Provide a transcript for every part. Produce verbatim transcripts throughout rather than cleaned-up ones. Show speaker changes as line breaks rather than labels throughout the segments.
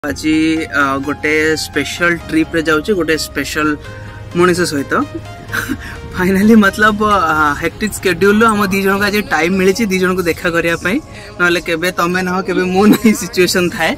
आज गोटे special trip रे जाऊँ गोटे स्पेशल मनीष सहित फाइनाली मतलब हेक्टिक स्केड्यूल आम दी जन को आज टाइम मिली दी जन को देखा करने ना केबे तमें ना केबे मु नहीं सिचुएशन थाए।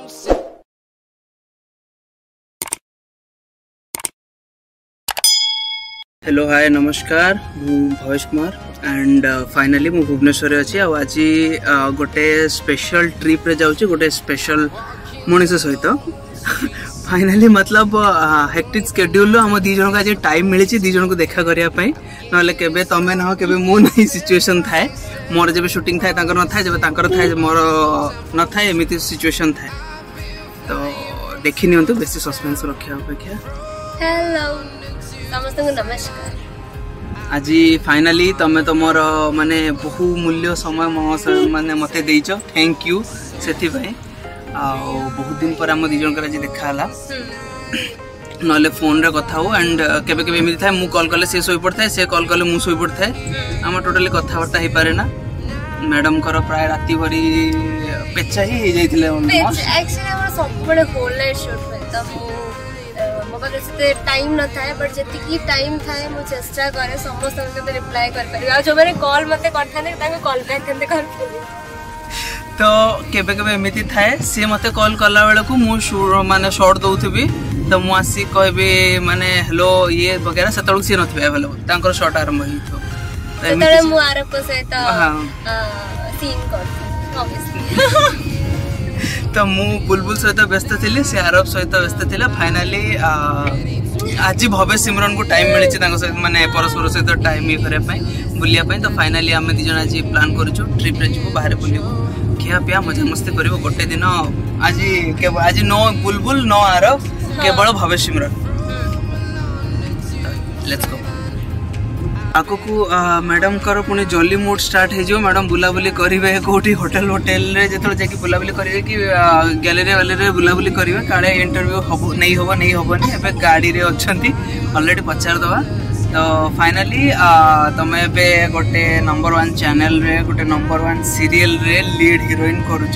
हेलो हाय नमस्कार मु भवेश कुमार एंड फाइनाली मु भुवनेश्वर अच्छी आज गोटे स्पेशल ट्रिप रे जाऊँ गोटे स्पेशल मनीष सहित फाइनाली मतलब हेक्टिक स्केड्यूल आम दी जन को आज टाइम मिली दी जन को देखा करने ना केबे तमें ना केबे मु नहीं सिचुएशन थाए मोर जब शूटिंग थाए तांकर न थाए जब तांकर थाए मोर न थाए एमिति सिचुएशन थाए तो देखि नियंतु बेसी सस्पेंस रखिया अपेक्षा।
हेलो समस्त नमस्कार।
आज फाइनाली तमें तो मोर माने बहु मूल्य समय माने मते देइचो थैंक यू सेथि भाई आ बहुत दिन पर हम दी जन कर आज देखाला नले फोन रे कथा हो एंड केबे केबे एमिति थाए मु कॉल करले से सोई पड़थाय से कॉल करले मु सोई पड़थाय हम टोटली कथा वार्ता ही पारे ना मैडम कर प्राय राती भरी पेचा ही हे जाइथिले
एक्चुअली हमर सब बडे होल नाइट शूट में त मो मोबाइल से टाइम न थाए बट जति टाइम थाए मु चेष्टा करे समस्त के रिप्लाई कर पारी आ जो मैंने कॉल मते करथाने ताके कॉल बैक करते कर
तो केबे केबे एमिति थाए से मते कॉल करला बेला को मु माने शॉर्ट दउथबी तो मु आसी कहबे माने हेलो ये वगैरह सेतळु से नथबे अवेलेबल तांकर शॉर्ट आरंभ ही तो
सेतळे मु आरब को सहित सीन कर ऑब्वियसली
तो मु बुलबुल सहित व्यस्त थिले से आरब सहित व्यस्त थिला फाइनली आज भव्य सिमरन को टाइम मिली सहित माने परस्पर सहित टाइम ये करे बुलिया तो फाइनली आम दी जन आज प्लान करूँ ट्रिप रे जीवु बाहर बुलबू खिया पिया मजा मस्ती करिवो गोटे दिन आज आज नो बुलबुल नो आरब केवल भव्य सिमरन लेट्स गो आको को मैडम कर पुणी जॉली मूड स्टार्ट हो मैडम बुलाबुली करेंगे कौटी होटेल होटेल रे जो जाकि बुलाबुली करेंगे कि गैलेरी वालेरी बुलाबुली करेंगे काले इंटरव्यू हम नहीं हम नहीं हेनी एवं गाड़ी रे अच्छा अलरेडी पचार दवा तो फाइनाली तुम ए गोटे नंबर वन चैनल रे गोटे नंबर वन सीरियल रे लीड हीरोइन करुच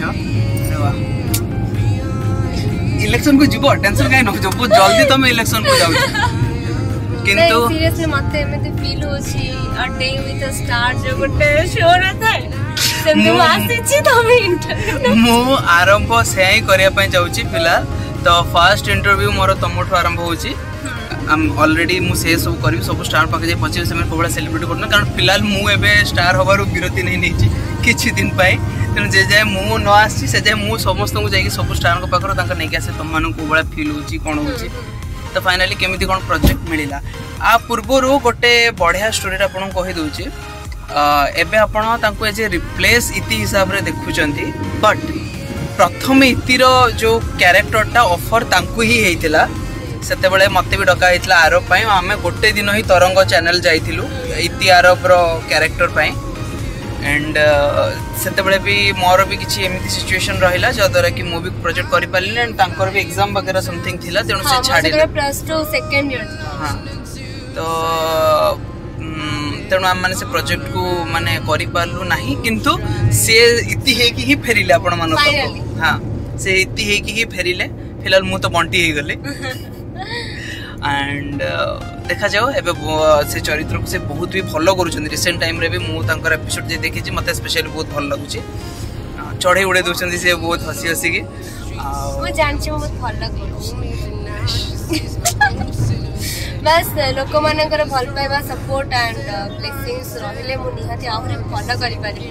इलेक्शन को जीव टेंशन कहीं न बहुत जल्दी तुम इलेक्शन को जाओ किंतु
सीरियसली मते एमते फील होची a day with a star जो गोटे शो रहता है सेमते वासी छी तमे इंटरव्यू
मु आरंभ से ही करिया पय जाउची फिलहाल तो फर्स्ट इंटरव्यू मोर तमठो आरंभ होची हम ऑलरेडी मु से सब करी सब स्टार पाके जे पचे से मैं कोबड़ा सेलिब्रेट करना कारण फिलहाल मु एबे स्टार होबारु विरति नहीं नेची किछि दिन पाई तन जे जे मु न आसी से जे मु समस्त को जाई सब स्टार को पाखरो तांका नै के आसे तम मानु कोबड़ा फील होची कोन होची तो फाइनाली केमिति कोन प्रोजेक्ट मिलिला आ पूर्वरु गोटे बढ़िया स्टोरी आपन कहि दोची एबे आपन तांको जे रिप्लेस इति हिसाब रे देखुचंती बट प्रथम इतिर जो कैरेक्टरटा ऑफर तांको ही हेतिला सेते बेले मते भी डका हेतिला आरब पई आमे गोटे दिन ही तरंग चैनल जाइथिलु इति आरब रो कैरेक्टर पई एंड सेते बेले भी मोर भी किछि एमिति सिचुएशन रहिला जदरा कि मु भी प्रोजेक्ट करि पालिन एंड तांकर भी एग्जाम वगैरह समथिंग थिला तेनु से छाडी
प्लस टू सेकंड ईयर
हां तो तेणु आम मैंने से प्रोजेक्ट को माने करि पारलु नाही किंतु से इति हे कि ही फेरिले आपण मानो हां से इति हे कि ही फेरिले फिलहाल मु तो बंटी हे गले एंड देखा जाओ एबे से चरित्र को से बहुत भी फॉलो करूछन रिसेंट टाइम रे भी मु तांकर एपिसोड जे देखि छी मते स्पेशली बहुत भल लागु छी चढ़े उड़े दोछन से बहुत हसी हसी के
मु जान छी बहुत भल लागु बस लोक मानकर भल पाइबा सपोर्ट एंड ब्लेसिंग्स रहिले मु निहाती आहुरे फॉलो करि पारि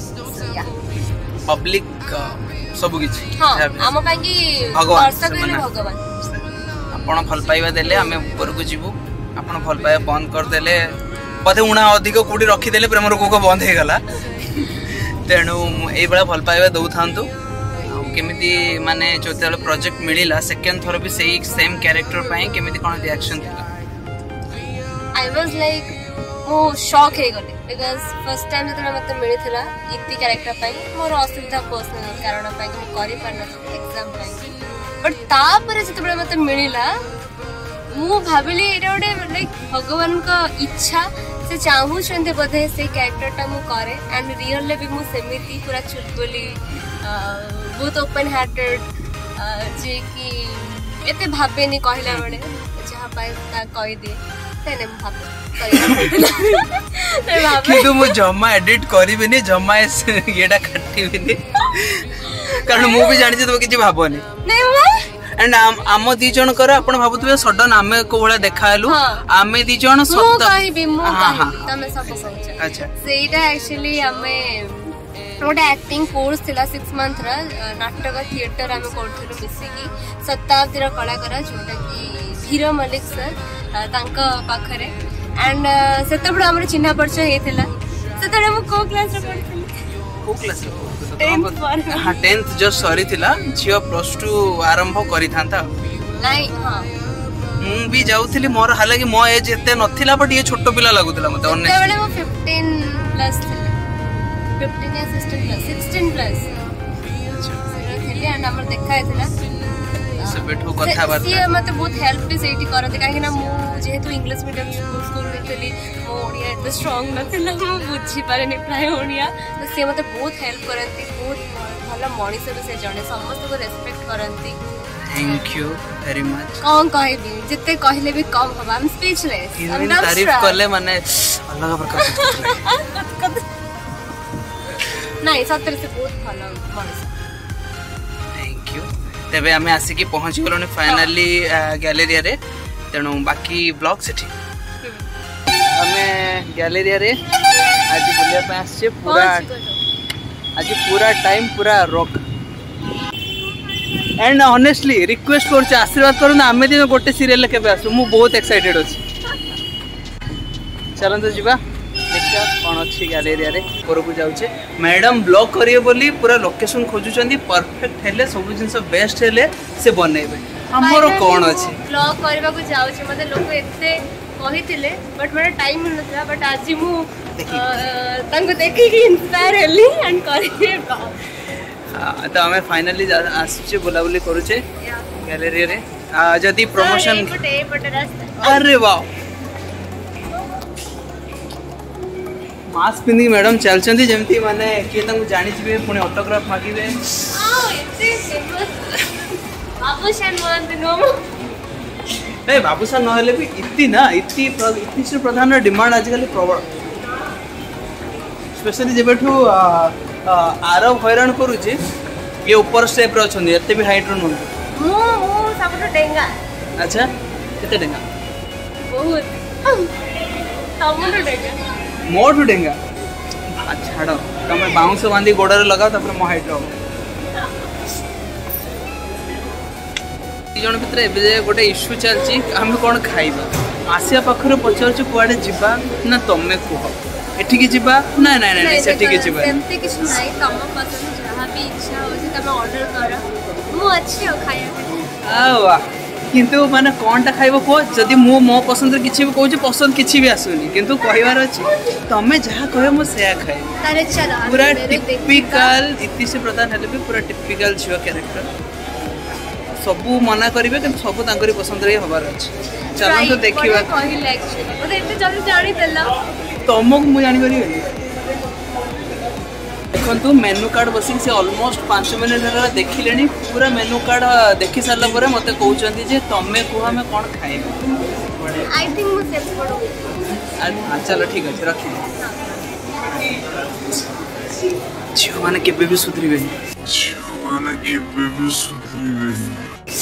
पब्लिक सब किछि
हां हम पाकी दर्शक रे भगवान
आपण भल पाइबा देले हमें ऊपर को जीवु आपण भल पाइबा बंद कर देले पथे उणा अधिक कोडी रखी देले प्रेम रोग को बंद हे गला तेणु ए बेला भल पाइबा दउ थांतु केमिति माने जोतेल प्रोजेक्ट मिलिला सेकंड थोर भी सेही सेम कैरेक्टर पई केमिति कोन रिएक्शन थिला
आई वाज लाइक मो शॉक हे गले बिकॉज़ फर्स्ट टाइम जतरा मते मिली थिला इति कैरेक्टर पई मोर असुविधा पर्सनल कारण पई मु करि पारना एग्जाम पई बट तापर जतबे मते मिलिला मु भाबिली एटा ओडे लाइक भगवान का इच्छा से चाहू छंते बधे से कैरेक्टर टा मु करे एंड रियल ले भी मु सेमिति पूरा चुलबुली बहुत ओपन हार्टेड जे कि एते भाबेनी कहला बेले जहाँ पाए ता कहि दे तेने भाबे
किंतु मु जम्मा एडिट करिबिनी जम्मा येडा काटिबिनी कारण मु भी जानि जे तो किछि भाबोनी
नहीं
एंड आम दी जन कर आपण भाबुतबे सडन आमे को भला देखालु आमे दी जन
सब मु कहबी मु कहबी तमे सब कहछ
अच्छा
सेटा एक्चुअली आमे गोटे एक्टिंग कोर्स थिला सिक्स मंथ रा नाटक थिएटर आमे करथिलु मिसी की शताब्दी रा कलाकार जोटा की धीर मलिक सर तांका पाखरे एंड सेतबड हमर चिन्हा परिचय हेथिला सेतबड हम को क्लास रे पढिथिलि
को क्लास रे हाँ टेंथ जस्ट सरी थिला झियो प्लस टू आरंभ करी थांता
नाही हां
मु भी जाउथिली मोर हालांकि मो एज एते नथिला बट ये छोटो पिला लागुतला मते ऑन
ते बेले मो फिफ्टीन प्लस थिला फिफ्टीन या सिक्सटीन प्लस सिक्सटीन प्लस अच्छा थिली एंड हमर देखा हेथिला
से बैठो कथा बात
से मते बहुत हेल्प भी सेठी करते काहे ना मु जेहेतु इंग्लिश मीडियम स्कूल में थली मो ओडिया एते स्ट्रांग नथिला मु बुझी पारेनी प्राय ओडिया तो से मते बहुत हेल्प करंती बहुत भला मणिस भी से जने समस्त को रेस्पेक्ट करंती
थैंक यू वेरी मच
कौन कहबी जिते कहले भी कम हवा I am speechless
I am तारीफ करले माने अलग प्रकार
नहीं सत्तर से बहुत भला मणिस
थैंक यू तेबे हमें आसिकी पहुँच गलोनी फाइनली गैलेरिया रे तेणु बाकी ब्लॉग सेठी हमें गैलेरिया रे आज बुलिया पे आछे पूरा आज पूरा टाइम पूरा रॉक एंड ऑनेस्टली रिक्वेस्ट करछ आशीर्वाद करू ना हमें दिन गोटे सीरियल के आसु मु बहुत एक्साइटेड अछि चलन तो जीवा देखा कौन अच्छी गैलेरिया रे को जाऊे मैडम ब्लॉग करिए बोली पूरा लोकेशन खोजुचंदी परफेक्ट हेले सब जिंस बेस्ट हेले से बनेबे हमरो कौन अछि
ब्लॉग करबा को जाऊ छी मते लोग एते कहितिले बट मेरा टाइम नथला बट आज मु तांको देखि कि इंस्पायर हेली एंड करिए
हां तो हमें फाइनली आसुचे बुला बुली करूचे गैलेरिया रे जदी प्रमोशन अरे वाह मास्क पिंदी मैडम चलचंदी जेमती माने के तंग जानि छिबे पुणे ऑटोग्राफ मागिबे
हां एते फेमस बाबूशान मान दिनो
ए बाबूशान नहले भी इत्ती ना इत्ती इत्ती से प्रधान डिमांड आजकल प्रबल स्पेशली जेबेठू आरब हैरान करूची ये ऊपर स्टेप रे अछंदी एते भी हाइट रो न
मु मु सबटो डेंगा
अच्छा केते डेंगा
बहुत तमरो डेंगा
मोटू डेंगा छाड़ तुम बाउंस बांधी गोड़े लगाओ तापर मो हाइट जन भितर गोटे इश्यू चलती आम कौन खाइबा आसिया पाखर पचार कुआडे जीवा ना तमे कह एठिकी जीवा ना ना ना सेठिकी जीवा
सेमती किछ नाही तम पसंद जहां भी इच्छा हो जे तमे ऑर्डर करो मु अच्छी हो खाया
आ वाह किंतु माने कोनटा खाइबो को जदी मो मो पसंद किछि भी कहू पसंद किछि भी आसुनी किंतु कहिवार अछि तमे जहा कहे मो सेया खाइ
तारे चला
पूरा टिपिकल इति से प्रधान हेले भी पूरा टिपिकल जियो कैरेक्टर सबु मना करिवे कि सबु तांकरी पसंद रे हबार अछि चलो तो देखिबा
कहिल एक्चुअली ओते एते जल्दी जानि देला
तमक मु जानि करिवे देखु मेनू कार्ड बसिक से ऑलमोस्ट पांच मिनट है देखिले पूरा मेनू कार्ड देखि सारा पर मत कहते जे तमे कह हमें कौन खाइबे
आई थिंक मु सेल्फ पड़ो
चलो ठीक अच्छे रखी झील मैंने केबे भी सुधरिबे झील मैंने केबे भी सुधरिबे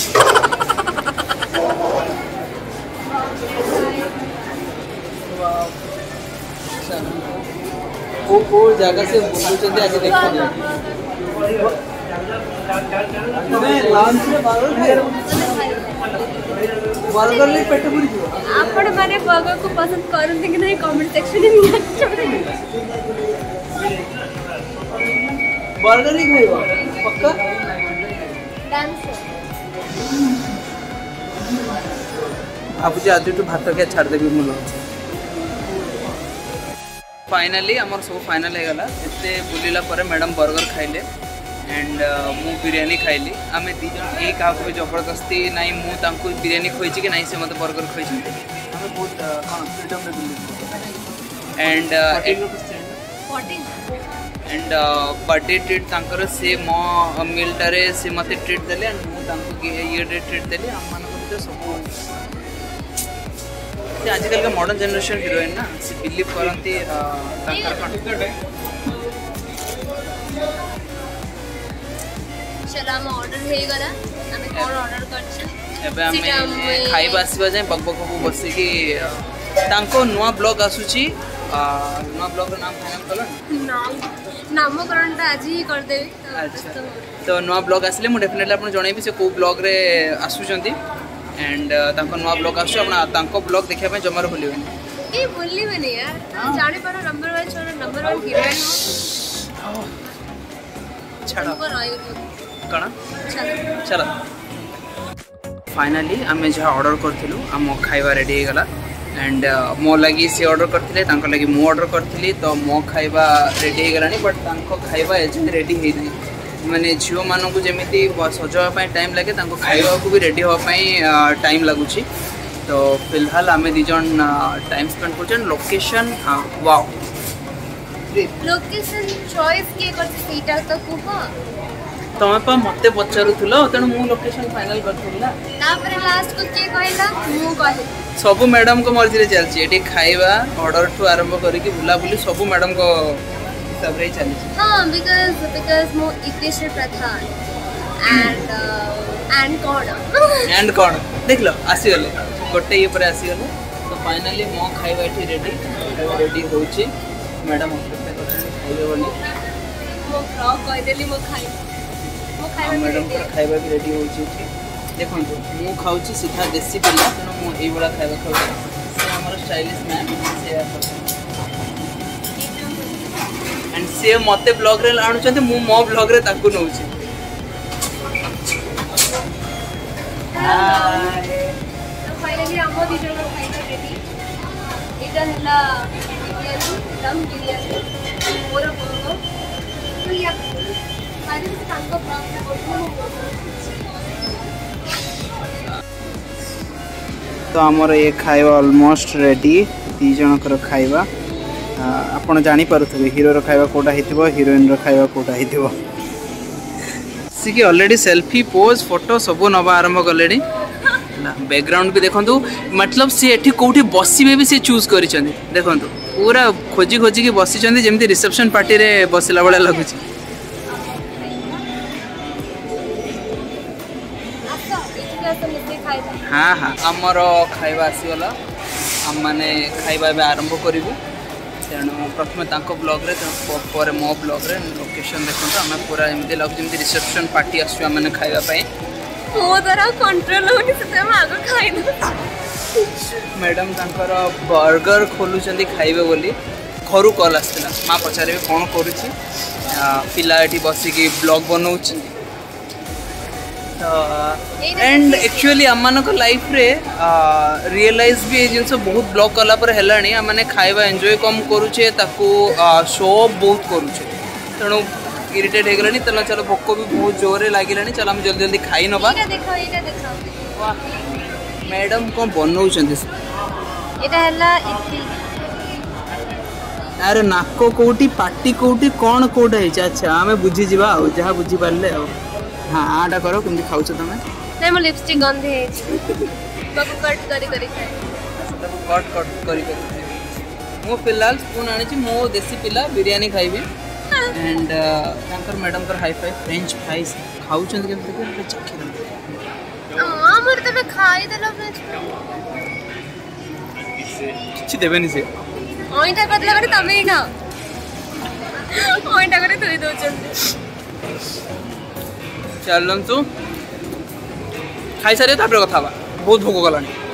वो वो जगह से बोलुचंदी आज देखा जाए मैं लंच रे बर्गर खाइर बर्गर ले पेट पूरी जो
आपण माने बर्गर को पसंद करन कि नहीं कमेंट सेक्शन में निया
बर्गर ही खाइबो पक्का
डांस
आप जे आदि तो भात के छाड़ देबी मुलो फाइनली आमर सब फाइनल हो गला एते बुलिला पर मैडम बर्गर खाइले एंड मु बिरयानी खाइली आमे दी जन ए का को जबरदस्ती नाही मु तांको बिरयानी खोइची कि नाही से मते बर्गर खोइची हमें बहुत कोन फ्रीडम रे बुली एंड एंड बर्थडे ट्रीट तांकर से मो मिल टारे से मते ट्रीट देले एंड ये ट्रीट देली आम मान सब आजकल का मॉडर्न जनरेशन हीरोइन ना से बिलीव करती
चलो हम ऑर्डर हे गला हमें कौन ऑर्डर करछ
एबे हमें खाइबा आसीबा जाय बक बक को बसी की तांको नुवा ब्लॉग आसुची नुवा ब्लॉग रो नाम फाइनल कलो
नाम नामकरण ता आज ही कर देबी
अच्छा तो नुवा ब्लॉग आसले मु डेफिनेटली आपन जणैबी से को ब्लॉग रे आसुचंती एंड तांको नुवा ब्लॉग आसु आपन तांको ब्लॉग देखिया पे जमार भूलिबेनी
ए भूलिबेनी यार जाने पर नंबर वन छोड़ नंबर वन हीरोइन हो
छाड़ा कणा
चलो
चलो फाइनली आम जहाँ ऑर्डर करूँ आम खाइबा रेडी हो गला एंड मो लगी सी ऑर्डर करते लगी मु ऑर्डर करी तो मो खाइबा रेडी हो गलानी बट खाइबा एजे रेडी होनी माने झील मानक जमी सजावाई टाइम लगे खाइबा को भी रेडी होगापाई टाइम लगुच तो फिलहाल आम दीज टाइम स्पेंड कर लोकेशन वाओ
लोकेशन चॉइस के करते सीटा तो कुह
तमे पा मते पचारुथुलो तेणु मु लोकेशन फाइनल करथुला
तापर लास्ट को के कहला मु कहली
सब मैडम को मर्जी रे चलची एठी खाइबा ऑर्डर ठू आरंभ करी कि बुला बुली सब मैडम को हिसाब रे चलची
हां बिकॉज़ बिकॉज़ मो Iteshwar Pradhan and and code
and code देख लो आसी गले गोटे ये पर आसी गले तो फाइनली मो खाइबा एठी रेडी रेडी होची मैडम अपेक्षा करछन खाइबे बोली
मो फ्रॉक कह देली मो खाइ
मैडम खाइबा भी रेडी हो देखो मु खाऊँ सीधा देसी पिला तेणु मुझे भाया खाइबा खाऊँ से आमर स्टाइलिश मैम से एंड से मते ब्लॉग रे आणुचंती मु मो ब्लॉग रे ताकू नउची हाय
तो फाइनली हमो दीजन खाइबा रेडी इटा हला बिरयानी दम बिरयानी मोर बोलो तो या
तो आमर ये खाइबा ऑलमोस्ट रेडी दी जनकर खाइबा आपण जानी पारुथबे हीरो रो खाइबा कोटा हितबो हीरोइन रो खाइबा कोटा हितबो सिकी ऑलरेडी सेल्फी पोज फोटो सब नबा आरंभ कलेडी ना बैकग्राउंड भी देखंतु मतलब से एठी कोठी बसिबे भी से चूज करिसंदी देखंतु पूरा खोजी खोजी की बसिसंदी जेमति रिसेप्शन पार्टी रे बसिला बडा लागुची हाँ हाँ आमर खाइबा आसीगला आम मैंने खाइबा आरंभ करूँ तेणु प्रथम तांको ब्लॉग रे पर मो ब्लॉग रे लोकेशन देखो आम पूरा एमती लगुच जमी रिसेप्शन पार्टी आसु आम खाइबा
मो द्वारा कंट्रोल होनी से हम आगो खाइ
मैडम तांकर बर्गर खोलुचंदी खाइबे बोली घरू कॉल आसला माँ पचारे कौन करुच्ची पिला एठी बसिकी ब्लॉग बनाऊँ एंड एक्चुअली आम लाइफ रे रियलाइज भी जिनस बहुत ब्लॉग कला पर हेलानी आमने खाइबा एंजॉय कम करुचे ताकू शो बहुत करुचे तेणु इरिटेट हो गलानी चलो चलो भोक भी बहुत जोरे लगिलानी चलो हम जल्दी जल्दी खाई नबा मैडम कौन बनाउछंती अरे नाको कोटी पाटी कोटी कौन कोटा है अच्छा आम बुझी जा जहाँ बुझी पारे हाँ आटा करो केमती खाऊ तुम
नहीं मो लिपस्टिक गंधे बाबू कट करी करी खाए
कट कट करी करी मो फिलहाल स्पून आनी मो देसी पिला बिरयानी खाइबी एंड तांकर मैडम कर हाई फाई फ्रेंच फ्राइज खाऊ केमती चखी
हमर तबे खाई देला
किछि देबेनी से
ओइटा कतला करे तमे ही खाओ ओइटा करे थोई दोचंती
चलतु खाई सारे कथा बहुत भोक गलानी।